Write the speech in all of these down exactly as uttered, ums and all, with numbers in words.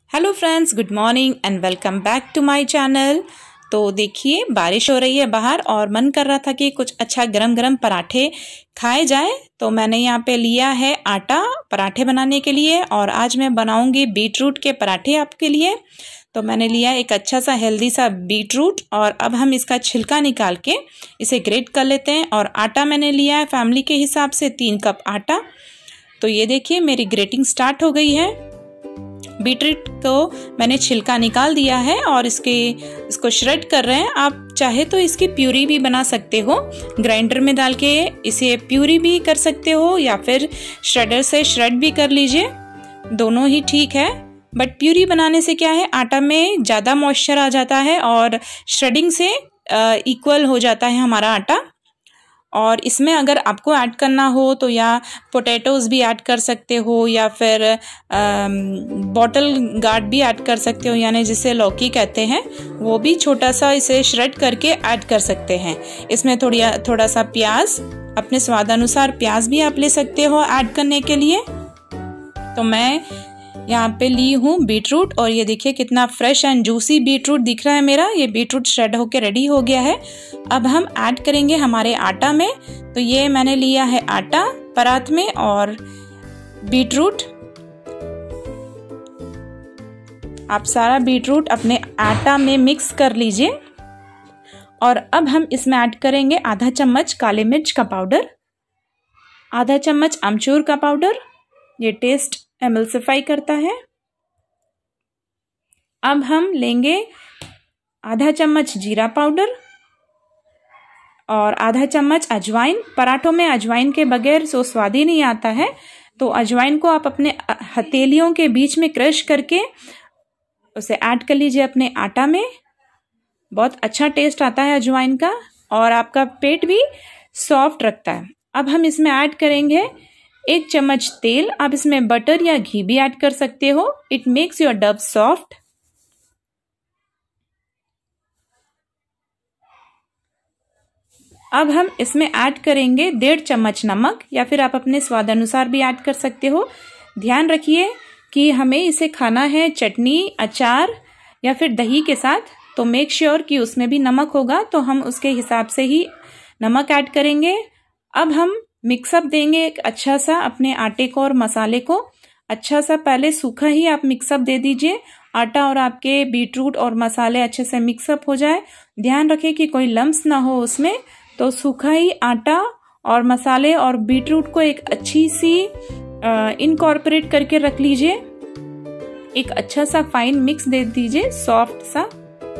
Hello friends, good morning and welcome back to my channel. तो देखिए, बारिश हो रही है बाहर और मन कर रहा था कि कुछ अच्छा गरम गरम पराठे खाए जाए। तो मैंने यहाँ पे लिया है आटा पराठे बनाने के लिए और आज मैं बनाऊंगी बीट रूट के पराठे आपके लिए। तो मैंने लिया एक अच्छा सा हेल्दी सा बीट रूट और अब हम इसका छिलका निकाल के इसे ग्रेट कर लेते हैं। और आटा मैंने लिया है फैमिली के हिसाब से तीन कप आटा। तो ये देखिए मेरी ग्रेटिंग स्टार्ट हो गई है। बीटरूट को मैंने छिलका निकाल दिया है और इसके इसको श्रेड कर रहे हैं। आप चाहे तो इसकी प्यूरी भी बना सकते हो, ग्राइंडर में डाल के इसे प्यूरी भी कर सकते हो या फिर श्रेडर से श्रेड भी कर लीजिए, दोनों ही ठीक है। बट प्यूरी बनाने से क्या है, आटा में ज़्यादा मॉइस्चर आ जाता है और श्रेडिंग से इक्वल हो जाता है हमारा आटा। और इसमें अगर आपको ऐड करना हो तो या पोटैटोज़ भी ऐड कर सकते हो या फिर बॉटल गार्ड भी ऐड कर सकते हो, यानी जिसे लौकी कहते हैं, वो भी छोटा सा इसे श्रेड करके ऐड कर सकते हैं। इसमें थोड़ी थोड़ा सा प्याज, अपने स्वाद अनुसार प्याज भी आप ले सकते हो ऐड करने के लिए। तो मैं यहाँ पे ली हूँ बीटरूट और ये देखिए कितना फ्रेश एंड जूसी बीटरूट दिख रहा है मेरा। ये बीटरूट श्रेड होके रेडी हो गया है। अब हम ऐड करेंगे हमारे आटा में। तो ये मैंने लिया है आटा परात में और बीटरूट। आप सारा बीटरूट अपने आटा में मिक्स कर लीजिए। और अब हम इसमें ऐड करेंगे आधा चम्मच काले मिर्च का पाउडर, आधा चम्मच अमचूर का पाउडर, ये टेस्ट एमल्सिफाई करता है। अब हम लेंगे आधा चम्मच जीरा पाउडर और आधा चम्मच अजवाइन। पराठों में अजवाइन के बगैर सो स्वाद ही नहीं आता है। तो अजवाइन को आप अपने हथेलियों के बीच में क्रश करके उसे ऐड कर लीजिए अपने आटा में। बहुत अच्छा टेस्ट आता है अजवाइन का और आपका पेट भी सॉफ्ट रखता है। अब हम इसमें ऐड करेंगे एक चम्मच तेल। आप इसमें बटर या घी भी ऐड कर सकते हो। It makes your dough soft. अब हम इसमें ऐड करेंगे डेढ़ चम्मच नमक या फिर आप अपने स्वाद अनुसार भी ऐड कर सकते हो। ध्यान रखिए कि हमें इसे खाना है चटनी, अचार या फिर दही के साथ, तो मेक श्योर कि उसमें भी नमक होगा, तो हम उसके हिसाब से ही नमक ऐड करेंगे। अब हम मिक्सअप देंगे एक अच्छा सा अपने आटे को और मसाले को। अच्छा सा पहले सूखा ही आप मिक्सअप दे दीजिए। आटा और आपके बीटरूट और मसाले अच्छे से मिक्सअप हो जाए। ध्यान रखें कि कोई लम्स ना हो उसमें। तो सूखा ही आटा और मसाले और बीटरूट को एक अच्छी सी इनकॉर्पोरेट करके रख लीजिए। एक अच्छा सा फाइन मिक्स दे दीजिए, सॉफ्ट सा।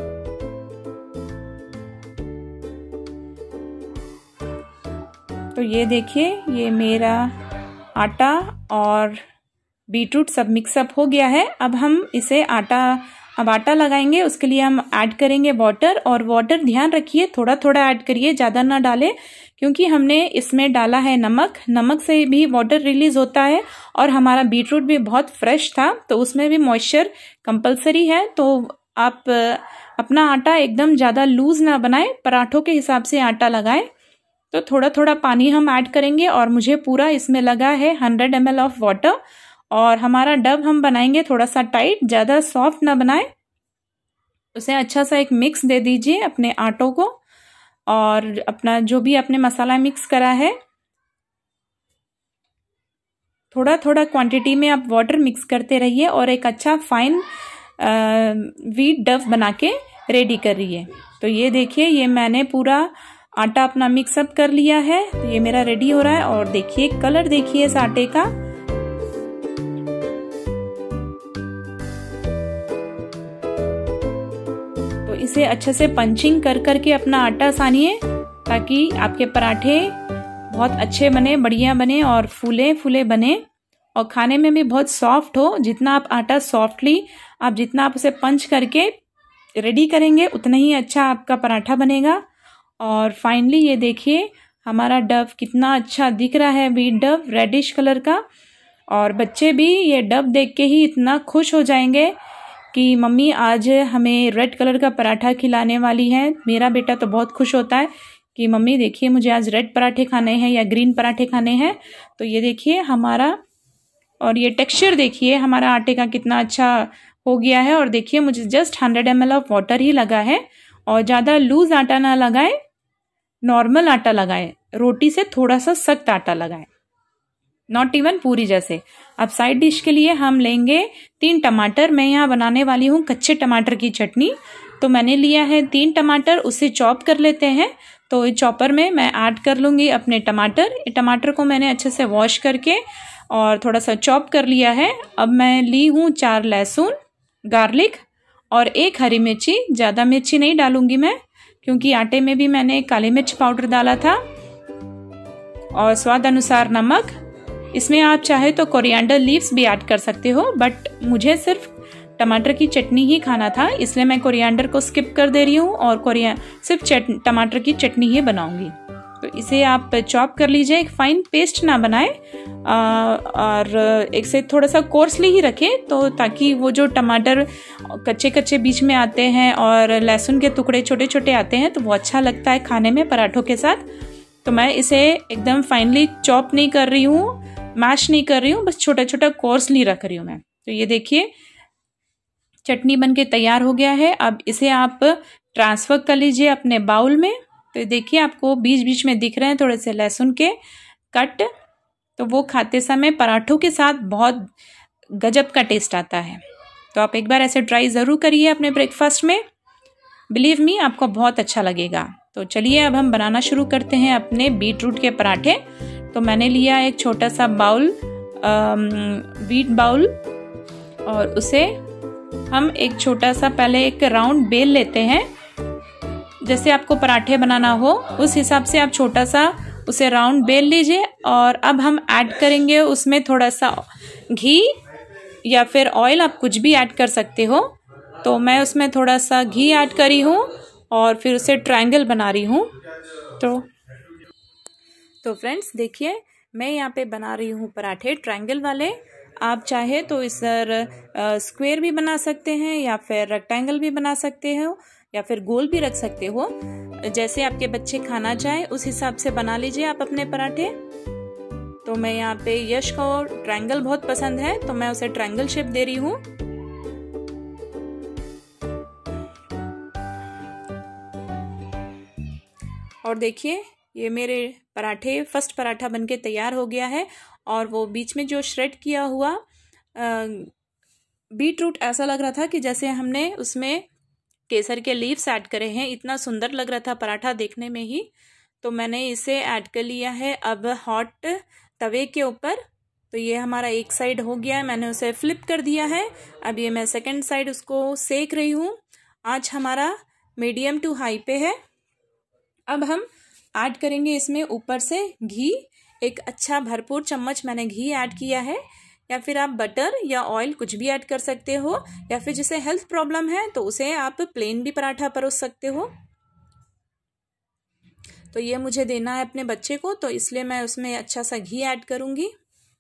तो ये देखिए, ये मेरा आटा और बीटरूट सब मिक्सअप हो गया है। अब हम इसे आटा अब आटा लगाएंगे, उसके लिए हम ऐड करेंगे वाटर। और वाटर ध्यान रखिए थोड़ा थोड़ा ऐड करिए, ज़्यादा ना डालें, क्योंकि हमने इसमें डाला है नमक। नमक से भी वाटर रिलीज होता है और हमारा बीटरूट भी बहुत फ्रेश था, तो उसमें भी मॉइस्चर कंपलसरी है। तो आप अपना आटा एकदम ज़्यादा लूज ना बनाएं, पराठों के हिसाब से आटा लगाएं। तो थोड़ा थोड़ा पानी हम ऐड करेंगे और मुझे पूरा इसमें लगा है hundred M L of water. और हमारा डव हम बनाएंगे थोड़ा सा टाइट, ज़्यादा सॉफ्ट ना बनाए। उसे अच्छा सा एक मिक्स दे दीजिए अपने आटों को और अपना जो भी आपने मसाला मिक्स करा है, थोड़ा थोड़ा क्वांटिटी में आप वाटर मिक्स करते रहिए और एक अच्छा फाइन व्हीट डव बना के रेडी करिए। तो ये देखिए, ये मैंने पूरा आटा अपना मिक्सअप कर लिया है। तो ये मेरा रेडी हो रहा है और देखिए कलर देखिए इस आटे का। तो इसे अच्छे से पंचिंग कर करके अपना आटा सानिए ताकि आपके पराठे बहुत अच्छे बने, बढ़िया बने और फूले फूले बने और खाने में भी बहुत सॉफ्ट हो। जितना आप आटा सॉफ्टली आप जितना आप उसे पंच करके रेडी करेंगे उतना ही अच्छा आपका पराठा बनेगा। और फाइनली ये देखिए हमारा डव कितना अच्छा दिख रहा है, व्हीट डव रेडिश कलर का। और बच्चे भी ये डव देख के ही इतना खुश हो जाएंगे कि मम्मी आज हमें रेड कलर का पराठा खिलाने वाली है। मेरा बेटा तो बहुत खुश होता है कि मम्मी देखिए मुझे आज रेड पराठे खाने हैं या ग्रीन पराठे खाने हैं। तो ये देखिए हमारा और ये टेक्सचर देखिए हमारा आटे का कितना अच्छा हो गया है। और देखिए मुझे just hundred M L of water ही लगा है और ज़्यादा लूज आटा ना लगाए, नॉर्मल आटा लगाए, रोटी से थोड़ा सा सख्त आटा लगाए, नॉट इवन पूरी जैसे। अब साइड डिश के लिए हम लेंगे तीन टमाटर। मैं यहाँ बनाने वाली हूँ कच्चे टमाटर की चटनी, तो मैंने लिया है तीन टमाटर, उसे चॉप कर लेते हैं। तो इस चॉपर में मैं ऐड कर लूँगी अपने टमाटर। टमाटर को मैंने अच्छे से वॉश करके और थोड़ा सा चॉप कर लिया है। अब मैं ली हूँ चार लहसुन, गार्लिक और एक हरी मिर्ची। ज़्यादा मिर्ची नहीं डालूंगी मैं, क्योंकि आटे में भी मैंने काली मिर्च पाउडर डाला था। और स्वाद अनुसार नमक। इसमें आप चाहे तो कोरिएंडर लीव्स भी ऐड कर सकते हो, बट मुझे सिर्फ टमाटर की चटनी ही खाना था, इसलिए मैं कोरिएंडर को स्किप कर दे रही हूँ और कोरिया सिर्फ चट टमाटर की चटनी ही बनाऊंगी। तो इसे आप चॉप कर लीजिए, एक फाइन पेस्ट ना बनाए और एक से थोड़ा सा कोर्सली ही रखें, तो ताकि वो जो टमाटर कच्चे कच्चे बीच में आते हैं और लहसुन के टुकड़े छोटे छोटे आते हैं तो वो अच्छा लगता है खाने में पराठों के साथ। तो मैं इसे एकदम फाइनली चॉप नहीं कर रही हूँ, मैश नहीं कर रही हूँ, बस छोटा छोटा कोर्सली रख रही हूँ मैं। तो ये देखिए चटनी बनके तैयार हो गया है। अब इसे आप ट्रांसफर कर लीजिए अपने बाउल में। तो देखिए आपको बीच बीच में दिख रहे हैं थोड़े से लहसुन के कट, तो वो खाते समय पराठों के साथ बहुत गजब का टेस्ट आता है। तो आप एक बार ऐसे ट्राई ज़रूर करिए अपने ब्रेकफास्ट में, बिलीव मी आपको बहुत अच्छा लगेगा। तो चलिए अब हम बनाना शुरू करते हैं अपने बीट रूट के पराठे। तो मैंने लिया एक छोटा सा बाउल, बीट बाउल, और उसे हम एक छोटा सा पहले एक राउंड बेल लेते हैं। जैसे आपको पराठे बनाना हो उस हिसाब से आप छोटा सा उसे राउंड बेल लीजिए। और अब हम ऐड करेंगे उसमें थोड़ा सा घी या फिर ऑयल, आप कुछ भी ऐड कर सकते हो। तो मैं उसमें थोड़ा सा घी ऐड करी हूँ और फिर उसे ट्रायंगल बना रही हूँ। तो तो फ्रेंड्स देखिए मैं यहाँ पे बना रही हूँ पराठे ट्रायंगल वाले। आप चाहे तो इस स्क्वायर भी बना सकते हैं या फिर रेक्टेंगल भी बना सकते हो या फिर गोल भी रख सकते हो, जैसे आपके बच्चे खाना चाहे उस हिसाब से बना लीजिए आप अपने पराठे। तो मैं यहाँ पे यश को ट्रायंगल बहुत पसंद है तो मैं उसे ट्रायंगल शेप दे रही हूँ। और देखिए ये मेरे पराठे फर्स्ट पराठा बनके तैयार हो गया है। और वो बीच में जो श्रेड किया हुआ बीट रूट ऐसा लग रहा था कि जैसे हमने उसमें केसर के लीव्स ऐड करे हैं, इतना सुंदर लग रहा था पराठा देखने में ही। तो मैंने इसे ऐड कर लिया है अब हॉट तवे के ऊपर। तो ये हमारा एक साइड हो गया है, मैंने उसे फ्लिप कर दिया है। अब ये मैं सेकंड साइड उसको सेक रही हूँ। आँच हमारा मीडियम टू हाई पे है। अब हम ऐड करेंगे इसमें ऊपर से घी, एक अच्छा भरपूर चम्मच मैंने घी ऐड किया है, या फिर आप बटर या ऑयल कुछ भी ऐड कर सकते हो, या फिर जिसे हेल्थ प्रॉब्लम है तो उसे आप प्लेन भी पराठा परोस सकते हो। तो ये मुझे देना है अपने बच्चे को, तो इसलिए मैं उसमें अच्छा सा घी ऐड करूंगी।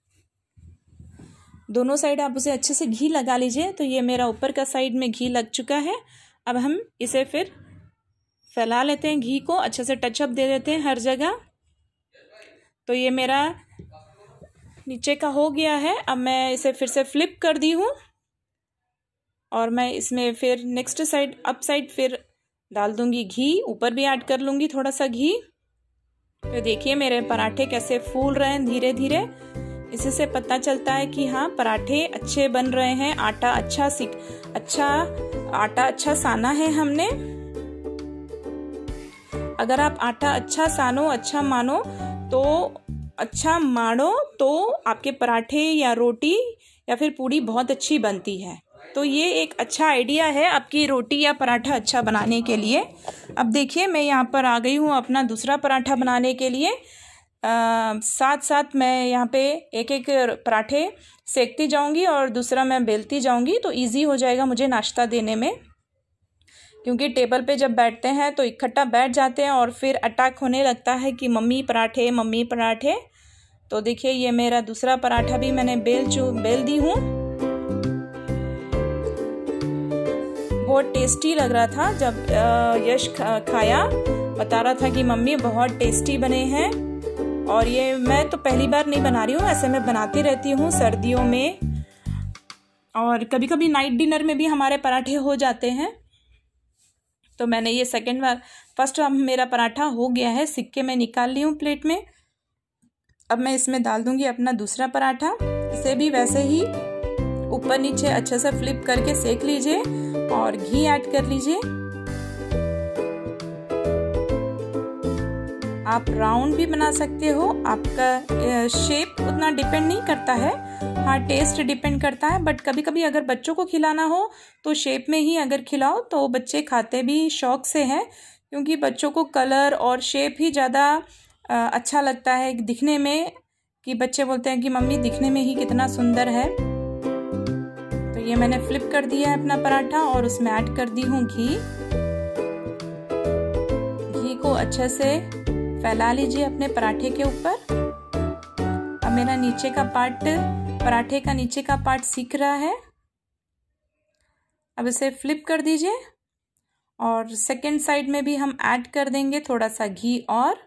दोनों साइड आप उसे अच्छे से घी लगा लीजिए। तो ये मेरा ऊपर का साइड में घी लग चुका है। अब हम इसे फिर फैला लेते हैं, घी को अच्छे से टचअप दे देते हैं हर जगह। तो ये मेरा नीचे का हो गया है। अब मैं इसे फिर से फ्लिप कर दी हूँ और मैं इसमें फिर नेक्स्ट साइड अप साइड फिर डाल दूंगी घी, ऊपर भी ऐड कर लूँगी थोड़ा सा घी। तो देखिए मेरे पराठे कैसे फूल रहे हैं धीरे धीरे। इसी से पता चलता है कि हाँ पराठे अच्छे बन रहे हैं, आटा अच्छा सीख अच्छा आटा अच्छा साना है हमने। अगर आप आटा अच्छा सानो, अच्छा मानो तो अच्छा मानो तो आपके पराठे या रोटी या फिर पूड़ी बहुत अच्छी बनती है। तो ये एक अच्छा आइडिया है आपकी रोटी या पराठा अच्छा बनाने के लिए। अब देखिए मैं यहाँ पर आ गई हूँ अपना दूसरा पराठा बनाने के लिए। आ, साथ साथ मैं यहाँ पे एक एक पराठे सेकती जाऊँगी और दूसरा मैं बेलती जाऊँगी, तो इजी हो जाएगा मुझे नाश्ता देने में। क्योंकि टेबल पे जब बैठते हैं तो इकट्ठा बैठ जाते हैं और फिर अटैक होने लगता है कि मम्मी पराठे मम्मी पराठे। तो देखिए ये मेरा दूसरा पराठा भी मैंने बेल चू बेल दी हूँ। बहुत टेस्टी लग रहा था जब यश खाया, बता रहा था कि मम्मी बहुत टेस्टी बने हैं। और ये मैं तो पहली बार नहीं बना रही हूँ, ऐसे मैं बनाती रहती हूँ सर्दियों में, और कभी कभी नाइट डिनर में भी हमारे पराठे हो जाते हैं। तो मैंने ये सेकंड बार, फर्स्ट मेरा पराठा हो गया है, सिक्के में निकाल ली हूँ प्लेट में। अब मैं इसमें डाल दूंगी अपना दूसरा पराठा। इसे भी वैसे ही ऊपर नीचे अच्छे से फ्लिप करके सेक लीजिए और घी ऐड कर लीजिए। आप राउंड भी बना सकते हो, आपका शेप उतना डिपेंड नहीं करता है, हाँ टेस्ट डिपेंड करता है। बट कभी कभी अगर बच्चों को खिलाना हो तो शेप में ही अगर खिलाओ तो बच्चे खाते भी शौक से हैं, क्योंकि बच्चों को कलर और शेप ही ज़्यादा अच्छा लगता है दिखने में, कि बच्चे बोलते हैं कि मम्मी दिखने में ही कितना सुंदर है। तो ये मैंने फ्लिप कर दिया है अपना पराठा और उसमें ऐड कर दी हूँ घी। घी को अच्छे से फैला लीजिए अपने पराठे के ऊपर। अब मेरा नीचे का पार्ट, पराठे का नीचे का पार्ट सीख रहा है। अब इसे फ्लिप कर दीजिए और सेकंड साइड में भी हम ऐड कर देंगे थोड़ा सा घी और।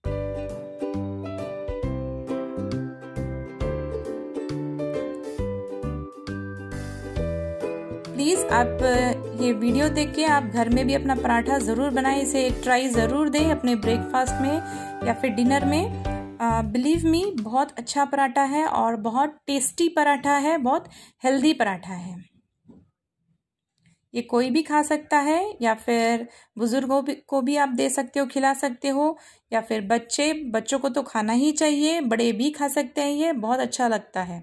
प्लीज़ आप ये वीडियो देख के आप घर में भी अपना पराठा ज़रूर बनाएं, इसे एक ट्राई ज़रूर दें अपने ब्रेकफास्ट में या फिर डिनर में। बिलीव मी, बहुत अच्छा पराठा है और बहुत टेस्टी पराठा है, बहुत हेल्दी पराठा है। ये कोई भी खा सकता है, या फिर बुजुर्गों को भी आप दे सकते हो, खिला सकते हो, या फिर बच्चे बच्चों को तो खाना ही चाहिए, बड़े भी खा सकते हैं। ये बहुत अच्छा लगता है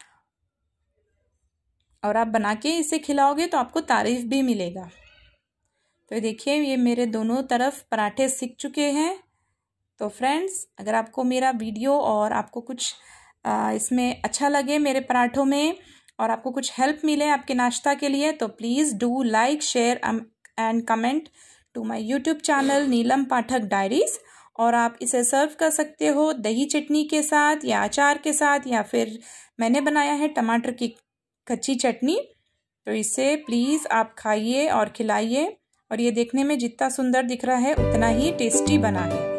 और आप बना के इसे खिलाओगे तो आपको तारीफ भी मिलेगा। तो देखिए ये मेरे दोनों तरफ पराठे सिक चुके हैं। तो फ्रेंड्स, अगर आपको मेरा वीडियो और आपको कुछ आ, इसमें अच्छा लगे मेरे पराठों में, और आपको कुछ हेल्प मिले आपके नाश्ता के लिए, तो please do like, share and comment to my YouTube channel Neelam Pathak diaries. और आप इसे सर्व कर सकते हो दही चटनी के साथ या अचार के साथ, या फिर मैंने बनाया है टमाटर की कच्ची चटनी। तो इसे प्लीज़ आप खाइए और खिलाइए, और ये देखने में जितना सुंदर दिख रहा है उतना ही टेस्टी बना है।